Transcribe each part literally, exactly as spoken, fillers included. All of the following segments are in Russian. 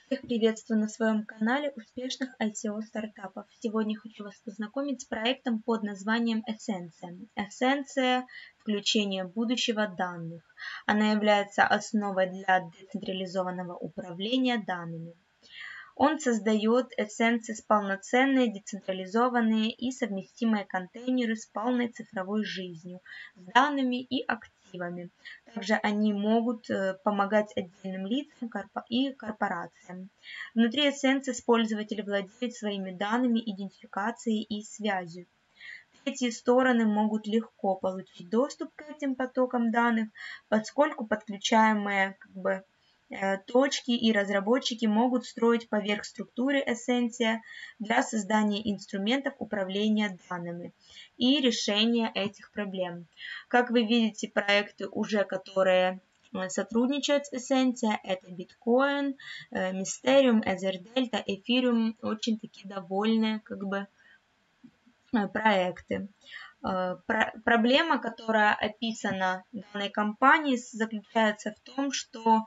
Всех приветствую на своем канале успешных ай си о стартапов. Сегодня хочу вас познакомить с проектом под названием Эссенция. Эссенция – включение будущего данных. Она является основой для децентрализованного управления данными. Он создает Essence полноценные, децентрализованные и совместимые контейнеры с полной цифровой жизнью, с данными и активами. Также они могут помогать отдельным лицам и корпорациям. Внутри Essence пользователь владеет своими данными, идентификацией и связью. Третьи стороны могут легко получить доступ к этим потокам данных, поскольку подключаемые как бы, точки и разработчики могут строить поверх структуры Эссенция для создания инструментов управления данными и решения этих проблем. Как вы видите, проекты уже, которые сотрудничают с Эссенция, это Bitcoin, Mysterium, EtherDelta, Ethereum, очень такие довольные как бы проекты. Проблема, которая описана в данной компании, заключается в том, что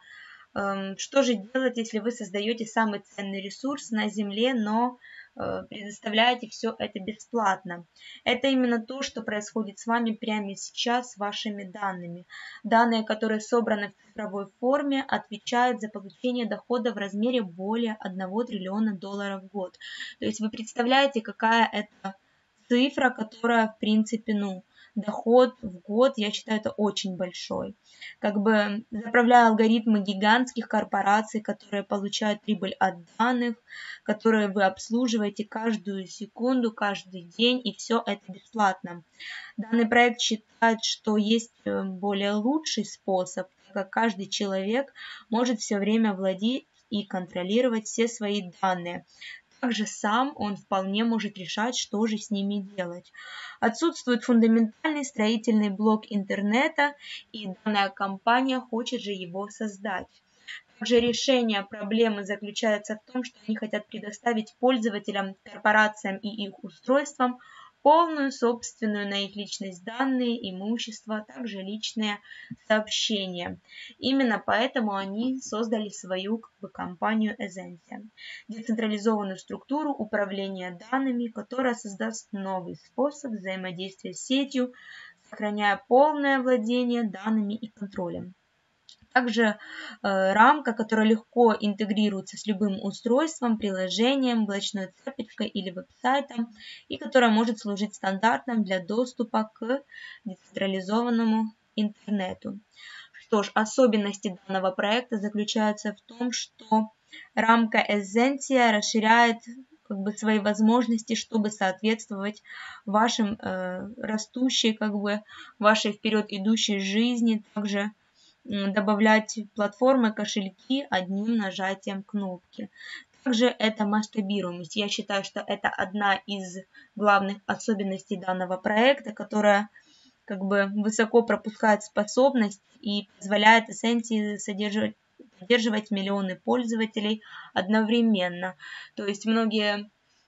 что же делать, если вы создаете самый ценный ресурс на Земле, но предоставляете все это бесплатно. Это именно то, что происходит с вами прямо сейчас с вашими данными. Данные, которые собраны в цифровой форме, отвечают за получение дохода в размере более одного триллиона долларов в год. То есть вы представляете, какая это цифра, которая, в принципе, ну, доход в год, я считаю, это очень большой. Как бы заправляя алгоритмы гигантских корпораций, которые получают прибыль от данных, которые вы обслуживаете каждую секунду, каждый день, и все это бесплатно. Данный проект считает, что есть более лучший способ, так как каждый человек может все время владеть и контролировать все свои данные. Также сам он вполне может решать, что же с ними делать. Отсутствует фундаментальный строительный блок интернета, и данная компания хочет же его создать. Также решение проблемы заключается в том, что они хотят предоставить пользователям, корпорациям и их устройствам полную собственную на их личность данные, имущество, а также личные сообщения. Именно поэтому они создали свою как бы, компанию Эссенция, децентрализованную структуру управления данными, которая создаст новый способ взаимодействия с сетью, сохраняя полное владение данными и контролем. Также э, рамка, которая легко интегрируется с любым устройством, приложением, блочной цепочкой или веб-сайтом, и которая может служить стандартом для доступа к децентрализованному интернету. Что ж, особенности данного проекта заключаются в том, что рамка Эссенция расширяет как бы свои возможности, чтобы соответствовать вашим э, растущей, как бы вашей вперед идущей жизни, также добавлять платформы, кошельки одним нажатием кнопки. Также это масштабируемость. Я считаю, что это одна из главных особенностей данного проекта, которая как бы высоко пропускает способность и позволяет Эссенции содержать, поддерживать миллионы пользователей одновременно. То есть многие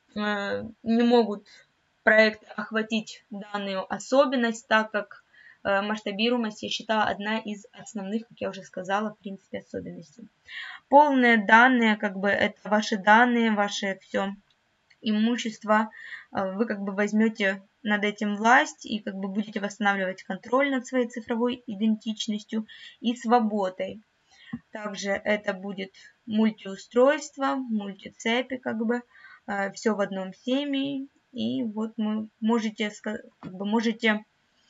э, не могут проект охватить данную особенность, так как масштабируемость, я считаю, одна из основных, как я уже сказала, в принципе, особенностей. Полные данные, как бы это ваши данные, ваше все имущество, вы как бы возьмете над этим власть и как бы будете восстанавливать контроль над своей цифровой идентичностью и свободой. Также это будет мультиустройство, мультицепи, как бы все в одном семье. И вот вы можете, как бы можете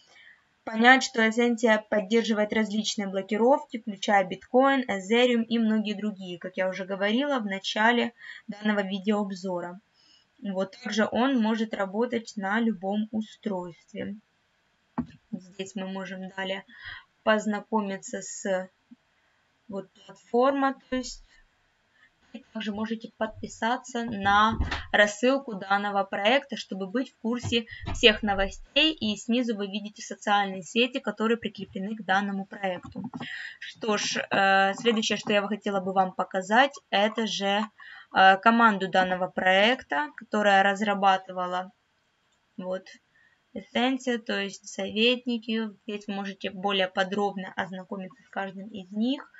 понять, что Эссенция поддерживает различные блокировки, включая Bitcoin, Ethereum и многие другие, как я уже говорила в начале данного видеообзора. Вот также он может работать на любом устройстве. Здесь мы можем далее познакомиться с вот платформой, то есть также можете подписаться на рассылку данного проекта, чтобы быть в курсе всех новостей, и снизу вы видите социальные сети, которые прикреплены к данному проекту. Что ж, э, следующее, что я хотела бы вам показать, это же э, команду данного проекта, которая разрабатывала вот Эссенция, то есть советники. Здесь вы можете более подробно ознакомиться с каждым из них.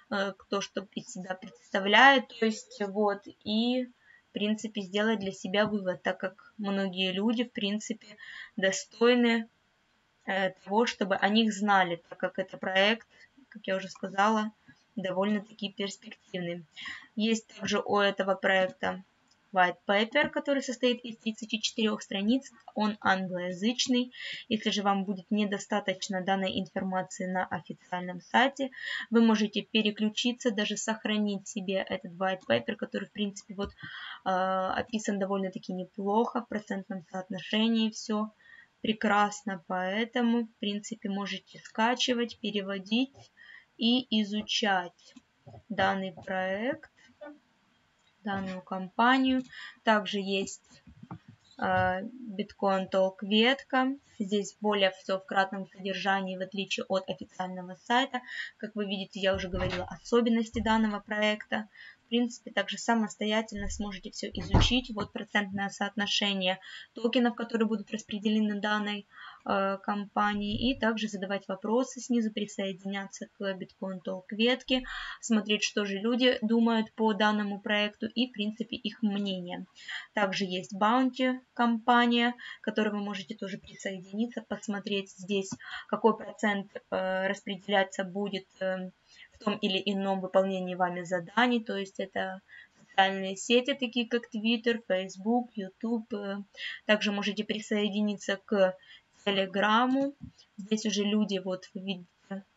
кто что из себя представляет, то есть вот, и в принципе сделать для себя вывод, так как многие люди в принципе достойны того, чтобы о них знали, так как это проект, как я уже сказала, довольно-таки перспективный. Есть также у этого проекта white paper, который состоит из тридцати четырёх страниц, он англоязычный. Если же вам будет недостаточно данной информации на официальном сайте, вы можете переключиться, даже сохранить себе этот white paper, который в принципе вот э, описан довольно-таки неплохо, в процентном соотношении все прекрасно, поэтому в принципе можете скачивать, переводить и изучать данный проект, данную компанию. Также есть э, Bitcoin Talk ветка. Здесь более все в кратном содержании, в отличие от официального сайта. Как вы видите, я уже говорила особенности данного проекта. В принципе, также самостоятельно сможете все изучить. Вот процентное соотношение токенов, которые будут распределены данной э, компании. И также задавать вопросы снизу, присоединяться к Bitcoin Talk ветке, смотреть, что же люди думают по данному проекту и, в принципе, их мнение. Также есть Bounty компания, к которой вы можете тоже присоединиться, посмотреть здесь, какой процент э, распределяться будет э, в том или ином выполнении вами заданий, то есть это социальные сети, такие как Twitter, Facebook, YouTube. Также можете присоединиться к Телеграму. Здесь уже люди, вот вы видите,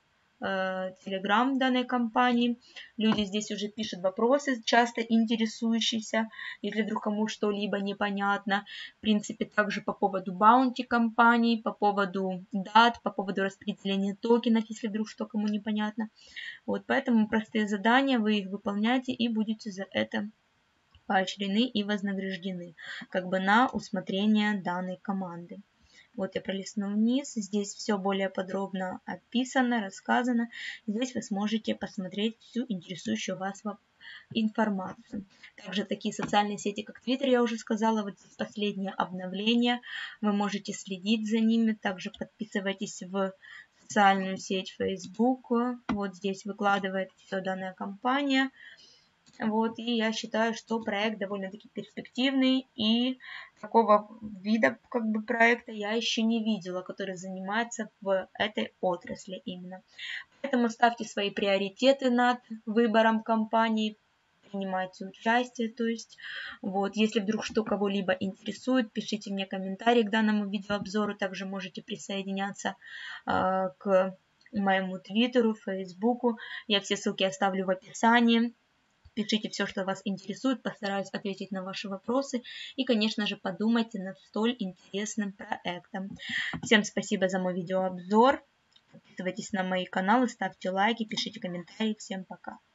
Телеграм данной компании. Люди здесь уже пишут вопросы, часто интересующиеся, если вдруг кому что-либо непонятно. В принципе, также по поводу баунти компаний, по поводу дат, по поводу распределения токенов, если вдруг что кому непонятно. Вот поэтому простые задания, вы их выполняете и будете за это поощрены и вознаграждены, как бы на усмотрение данной команды. Вот я пролистну вниз, здесь все более подробно описано, рассказано. Здесь вы сможете посмотреть всю интересующую вас информацию. Также такие социальные сети, как Twitter, я уже сказала, вот здесь последнее обновление. Вы можете следить за ними, также подписывайтесь в социальную сеть Facebook. Вот здесь выкладывает все данная компания. Вот, и я считаю, что проект довольно-таки перспективный, и такого вида как бы проекта я еще не видела, который занимается в этой отрасли именно. Поэтому ставьте свои приоритеты над выбором компании, принимайте участие, то есть, вот, если вдруг что кого-либо интересует, пишите мне комментарии к данному видеообзору, также можете присоединяться э, к моему твиттеру, фейсбуку, я все ссылки оставлю в описании. Пишите все, что вас интересует, постараюсь ответить на ваши вопросы. И, конечно же, подумайте над столь интересным проектом. Всем спасибо за мой видеообзор. Подписывайтесь на мои каналы, ставьте лайки, пишите комментарии. Всем пока.